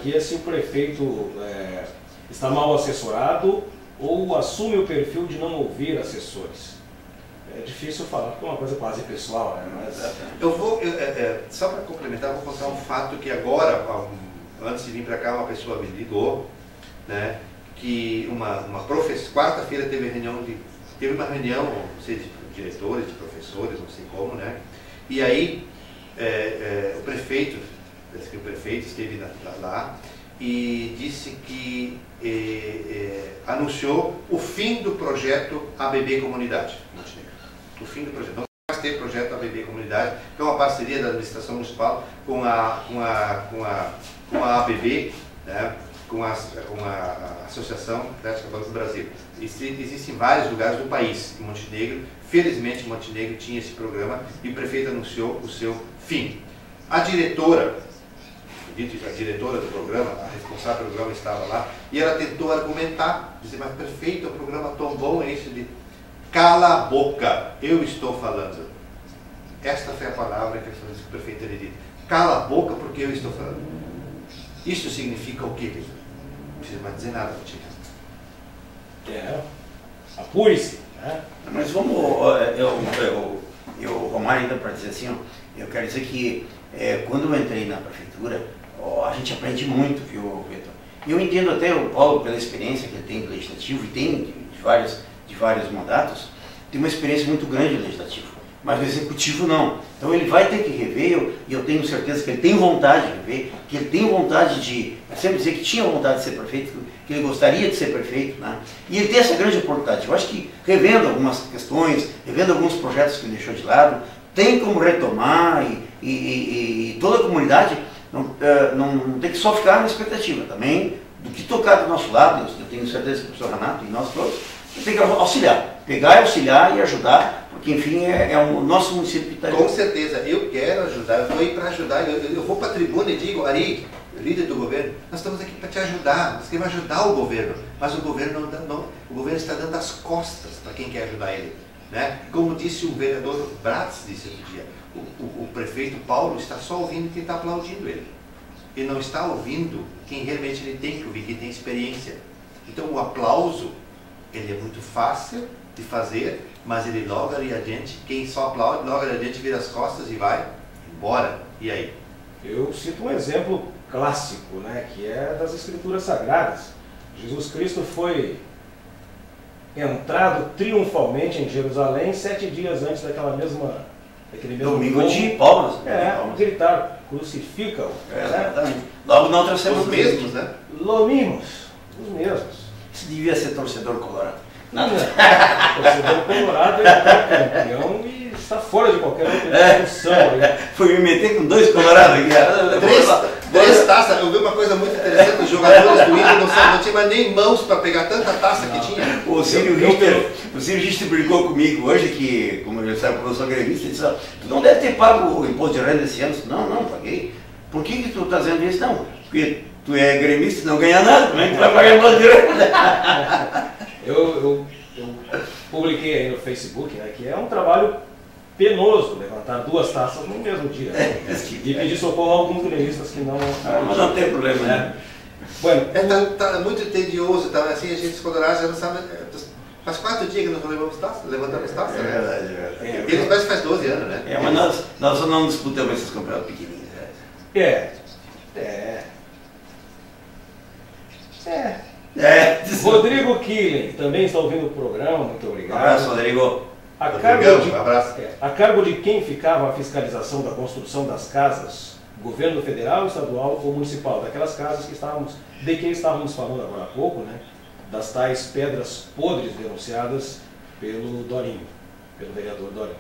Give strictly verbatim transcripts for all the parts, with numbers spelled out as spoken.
aqui é se o prefeito é, está mal assessorado ou assume o perfil de não ouvir assessores. É difícil falar, porque é uma coisa quase pessoal, né? Mas... Eu vou, eu, é, é, só para complementar, vou contar um fato que agora, um, antes de vir para cá, uma pessoa me ligou, né, que uma, uma professora, quarta-feira teve reunião de, teve uma reunião, não sei, de diretores, de professores, não sei como, né, e aí é, é, o prefeito, parece que o prefeito esteve na, lá e disse que é, é, anunciou o fim do projeto A B B Comunidade. O fim do projeto. Não vai ter projeto A B B Comunidade, que é uma parceria da administração municipal com a, com a, com a, com a A B B, né, com, a, com a Associação Atlética do Brasil. Existem vários lugares do país, em Montenegro. Felizmente, Montenegro tinha esse programa e o prefeito anunciou o seu fim. A diretora, a diretora do programa, a responsável do programa estava lá, e ela tentou argumentar, dizer, mas prefeito, o programa tão bom é esse de... Cala a boca, eu estou falando. Esta foi a palavra que o prefeito teria dito. Cala a boca porque eu estou falando. Isso significa o quê, Pedro? Não precisa mais dizer nada, Tia. É, apure-se. Né? Mas vamos, eu, eu, eu, o Romário ainda para dizer assim, ó, eu quero dizer que é, quando eu entrei na prefeitura, ó, a gente aprende muito, viu, Pedro? Eu entendo até o Paulo, pela experiência que ele tem legislativo e tem de, de vários... de vários mandatos, tem uma experiência muito grande no legislativo, mas no executivo não. Então ele vai ter que rever, e eu, eu tenho certeza que ele tem vontade de rever, que ele tem vontade de, eu sempre dizer que tinha vontade de ser prefeito, que ele gostaria de ser prefeito, né? E ele tem essa grande oportunidade. Eu acho que revendo algumas questões, revendo alguns projetos que ele deixou de lado, tem como retomar e, e, e, e toda a comunidade não, não tem que só ficar na expectativa também do que tocar do nosso lado. Eu tenho certeza que o professor Renato e nós todos tem que auxiliar, pegar e auxiliar e ajudar, porque enfim é, é o nosso município que está ali. Com certeza, eu quero ajudar, eu estou aí para ajudar, eu, eu vou para a tribuna e digo, Ari, líder do governo, nós estamos aqui para te ajudar, nós queremos ajudar o governo, mas o governo não, não o governo está dando as costas para quem quer ajudar ele. Né? Como disse o vereador Bratz, disse outro dia, o, o, o prefeito Paulo está só ouvindo quem está aplaudindo ele. Ele não está ouvindo quem realmente ele tem que ouvir, quem tem experiência. Então o aplauso, ele é muito fácil de fazer, mas ele logo ali adiante, quem só aplaude, logo ali adiante vira as costas e vai embora. E aí? Eu cito um exemplo clássico, né, que é das Escrituras Sagradas. Jesus Cristo foi entrado triunfalmente em Jerusalém sete dias antes daquela mesma, daquele mesmo domingo povo, de palmas. É, gritar, crucifica-o. É, exatamente. Logo na outra semana. Os mesmos, né? Lomimos, os mesmos. Isso devia ser torcedor colorado. Nada. O torcedor colorado é campeão e está fora de qualquer outra discussão. É. Foi me meter com dois colorados aqui. Três, três taças. Eu vi uma coisa muito interessante, os jogadores do Inter não, não tinham mais nem mãos para pegar tanta taça não. que tinha. O Círio Richter, o Círio Richter brincou comigo hoje, que, como ele sabe, eu sou gremista, ele disse, tu não deve ter pago o imposto de renda esse ano. Não, não, paguei. Por que que tu está dizendo isso? Não, porque tu é gremista e não ganha nada, como é que tu vai pagar imposto de renda? Eu, eu, eu publiquei aí no Facebook, né, que é um trabalho penoso levantar duas taças no mesmo dia. Né? É, e pedir socorro a alguns gremistas que não... Ah, mas não tem problema, né? Bueno, é, tá, tá muito tedioso, tá? Assim, a gente colorados já não sabe... Faz quatro dias que nós não levamos taça, levantamos taça, é né? Verdade, é verdade. É, eles parece que faz doze anos, né? É, mas nós, nós não disputamos esses campeonatos pequenininhos. É. É. É. É. Rodrigo Killen também está ouvindo o programa, muito obrigado. Um abraço, Rodrigo. A cargo, de, um abraço. é, a cargo de quem ficava a fiscalização da construção das casas, governo federal, estadual ou municipal, daquelas casas que estávamos, de que estávamos falando agora há pouco, né? Das tais pedras podres denunciadas pelo Dorinho, pelo vereador Dorinho.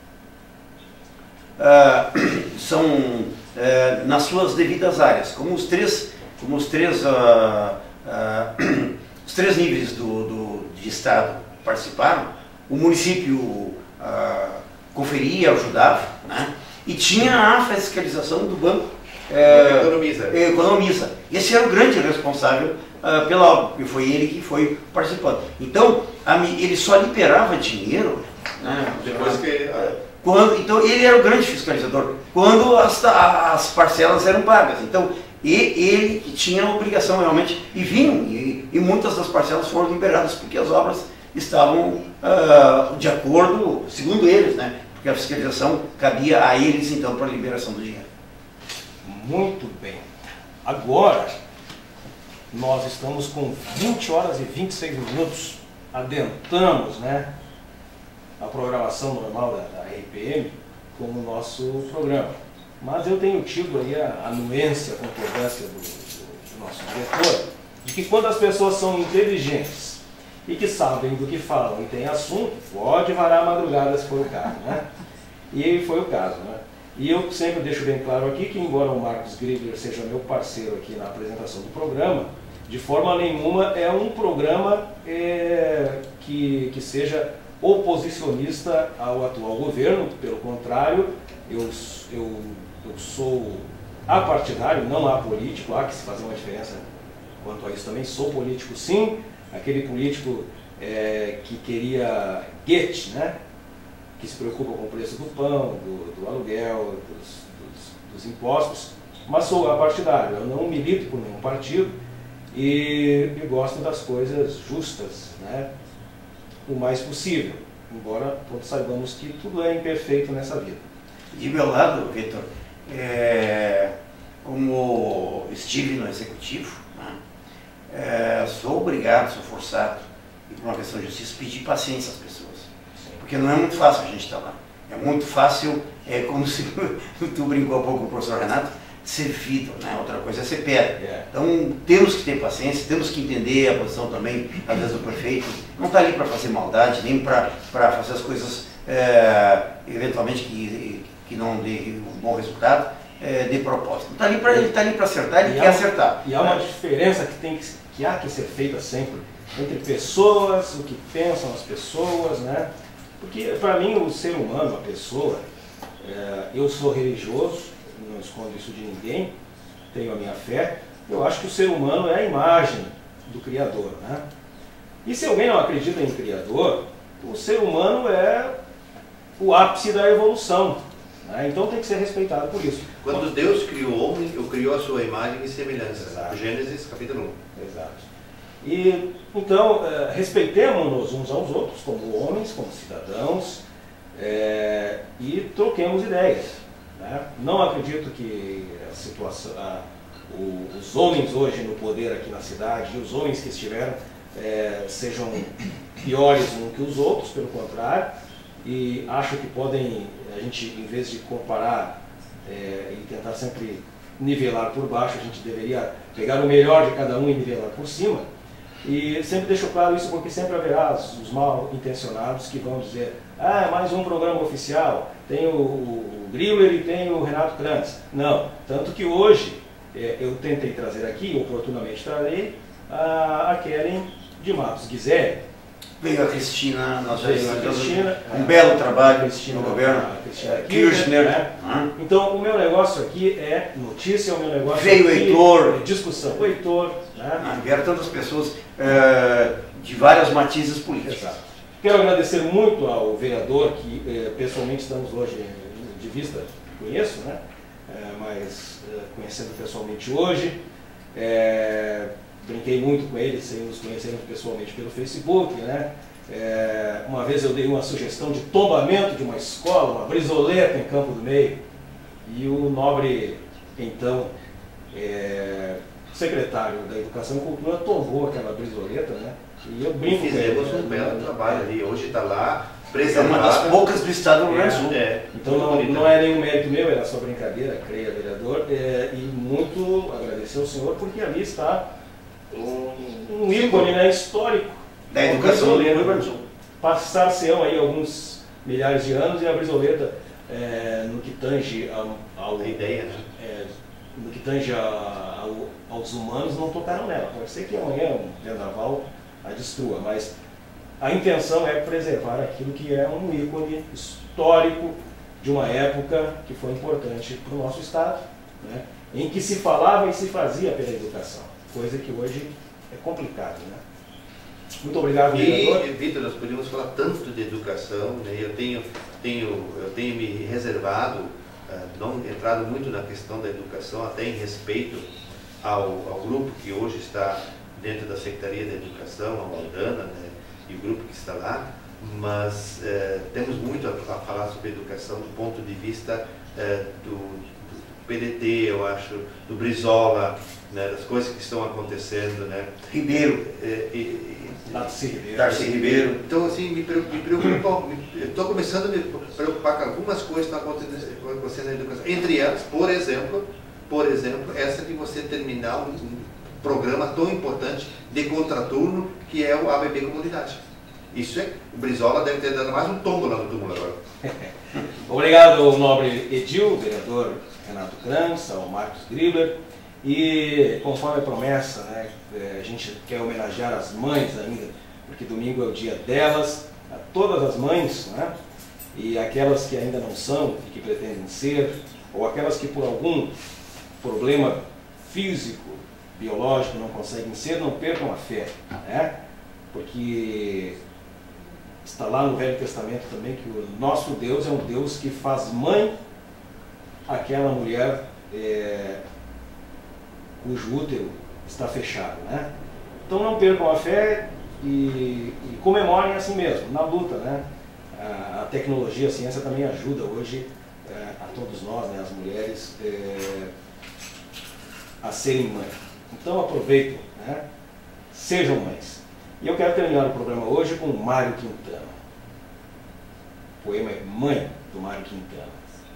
Uh, são uh, nas suas devidas áreas, como os três, como os três, uh, uh, os três níveis do, do, de Estado participaram, o município uh, conferia, ajudava, né? E tinha a fiscalização do banco. Uh, economiza. economiza. Esse era o grande responsável uh, pela obra, e foi ele que foi participando. Então, a, ele só liberava dinheiro, né? Depois que... Uh, Quando, então ele era o grande fiscalizador, quando as, as parcelas eram pagas. Então E ele que tinha a obrigação realmente, e vinham, e, e muitas das parcelas foram liberadas porque as obras estavam uh, de acordo, segundo eles, né? Porque a fiscalização cabia a eles então para a liberação do dinheiro. Muito bem. Agora, nós estamos com vinte horas e vinte e seis minutos, adentramos, né, a programação normal da, da R P M com o nosso programa. Mas eu tenho tido aí a anuência, a concordância do, do, do nosso diretor, de que quando as pessoas são inteligentes e que sabem do que falam e têm assunto, pode varar a madrugada se for o caso, né? E foi o caso, né? E eu sempre deixo bem claro aqui que, embora o Marcos Grigler seja meu parceiro aqui na apresentação do programa, de forma nenhuma é um programa é, que, que seja oposicionista ao atual governo. Pelo contrário, eu, eu, eu sou apartidário, não apolítico, há que se fazer uma diferença quanto a isso também. Sou político sim, aquele político é, que queria Goethe, né? Que se preocupa com o preço do pão, do, do aluguel, dos, dos, dos impostos, mas sou apartidário, eu não milito por nenhum partido e, e gosto das coisas justas, né, o mais possível, embora todos saibamos que tudo é imperfeito nessa vida. De meu lado, Vitor, é, como estive no Executivo, né, é, sou obrigado, sou forçado, e por uma questão de justiça, pedir paciência às pessoas. Porque não é muito fácil a gente estar lá. É muito fácil, é como se tu brincou há pouco com o professor Renato, ser vidro, né? Outra coisa é ser pedra. Yeah. Então temos que ter paciência, temos que entender a posição também, às vezes, do prefeito. Não está ali para fazer maldade, nem para fazer as coisas, é, eventualmente, que, que não dê um bom resultado, é, de propósito. Está ali para ele está ali para acertar, ele e quer há, acertar. E há uma diferença que, tem que, que há que ser feita sempre entre pessoas, o que pensam as pessoas, né? Porque, para mim, o ser humano, a pessoa, é, eu sou religioso, não escondo isso de ninguém, tenho a minha fé, eu acho que o ser humano é a imagem do Criador, né? E se alguém não acredita em Criador, o ser humano é o ápice da evolução, né? Então tem que ser respeitado por isso. Quando Deus criou o homem, o criou a sua imagem e semelhança. Exato. Gênesis, capítulo um. Exato. E, então, é, respeitemos-nos uns aos outros como homens, como cidadãos, é, e troquemos ideias, né? Não acredito que a situação, a, o, os homens hoje no poder aqui na cidade e os homens que estiveram é, sejam piores uns que os outros, pelo contrário, e acho que podem, a gente, em vez de comparar é, e tentar sempre nivelar por baixo, a gente deveria pegar o melhor de cada um e nivelar por cima. E sempre deixo claro isso porque sempre haverá os mal intencionados que vão dizer: ah, é mais um programa oficial, tem o, o Griller e tem o Renato Krantz. Não, tanto que hoje é, eu tentei trazer aqui, oportunamente trarei, a, a Keren de Matos Guizé. Veio a Cristina, nós já Veio a Cristina, um é, belo trabalho Cristina, no governo, a Cristina Kirchner. Né? Uhum. Então o meu negócio aqui é notícia, o meu negócio veio aqui o Heitor, é discussão. O Heitor, né? Ah, vieram tantas pessoas é, de várias matizes políticas. Exato. Quero agradecer muito ao vereador que é, pessoalmente estamos hoje de vista, conheço, né? É, mas é, conhecendo pessoalmente hoje. É, Brinquei muito com ele, sem nos conhecermos pessoalmente pelo Facebook, né? É, uma vez eu dei uma sugestão de tombamento de uma escola, uma brizoleta em Campo do Meio, e o nobre, então, é, secretário da Educação e Cultura tombou aquela brizoleta, né? E eu brinco e fizemos com ele. um belo trabalho ali, hoje está lá, preservado. É uma das poucas do estado do Rio Grande do Sul. É, então não, não é nenhum mérito meu, era só brincadeira, creia, vereador, é, e muito agradecer ao senhor, porque ali está um, um ícone, né, histórico da educação do Rio Grande do Sul. Passar-se-ão aí alguns milhares de anos e a brizoleta, é, no que tange ao, ao, a ideia, né? é, no que tange a, ao, aos humanos, não tocaram nela. Pode ser que amanhã um vendaval a destrua, mas a intenção é preservar aquilo que é um ícone histórico de uma época que foi importante para o nosso estado, né, em que se falava e se fazia pela educação. Coisa que hoje é complicado, né? Muito obrigado, vereador. E, Vitor, nós podemos falar tanto de educação, né? Eu tenho, tenho, eu tenho me reservado, uh, não entrado muito na questão da educação, até em respeito ao, ao grupo que hoje está dentro da Secretaria da Educação, a Aldana, né, e o grupo que está lá, mas eh, temos muito a, a falar sobre educação do ponto de vista eh, do, do P D T, eu acho, do Brizola, né, das coisas que estão acontecendo, né? Ribeiro. Eh, e, e, Darcy Ribeiro. Darcy Ribeiro. Então, assim, me preocupa, estou começando a me preocupar com algumas coisas que estão acontecendo na educação. Entre elas, por exemplo, por exemplo, essa de você terminar um, um programa tão importante de contraturno que é o A B B Comunidade. Isso é, o Brizola deve ter dado mais um tombo lá no túmulo agora. Obrigado ao nobre Edil, vereador Renato Kranz, ao Marcos Gribler. E conforme a promessa, né, a gente quer homenagear as mães ainda, porque domingo é o dia delas, a todas as mães, né, e aquelas que ainda não são e que pretendem ser, ou aquelas que por algum problema físico, biológico não conseguem ser, não percam a fé, né, porque está lá no Velho Testamento também que o nosso Deus é um Deus que faz mãe àquela mulher é, cujo útero está fechado, né? Então não percam a fé e, e comemorem assim mesmo, na luta, né? A, a tecnologia, a ciência também ajuda hoje é, a todos nós, né, as mulheres, é, a serem mães. Então aproveitem, né? Sejam mães. E eu quero terminar o programa hoje com o Mário Quintana. O poema é Mãe, do Mário Quintana.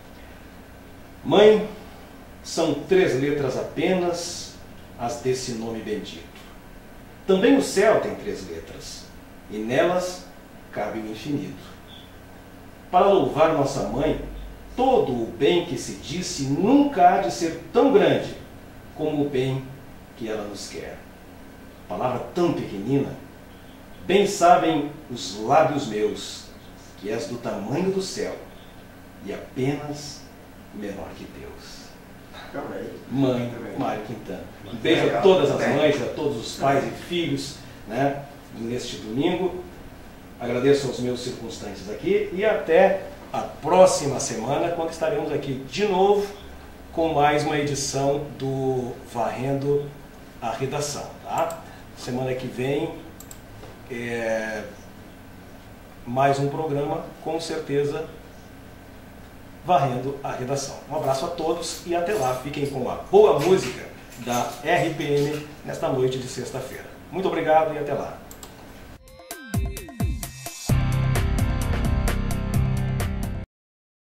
Mãe, são três letras apenas as desse nome bendito. Também o céu tem três letras, e nelas cabe o infinito. Para louvar nossa mãe, todo o bem que se disse nunca há de ser tão grande como o bem que ela nos quer. Palavra tão pequenina, bem sabem os lábios meus, que és do tamanho do céu, e apenas menor que Deus. Mãe, Mário Quintana. Um beijo a todas as mães, a todos os pais e filhos, né, neste domingo. Agradeço aos meus circunstantes aqui e até a próxima semana, quando estaremos aqui de novo com mais uma edição do Varrendo a Redação. Tá? Semana que vem, é, mais um programa, com certeza, Varrendo a Redação. Um abraço a todos e até lá. Fiquem com a boa música da R P M nesta noite de sexta-feira. Muito obrigado e até lá.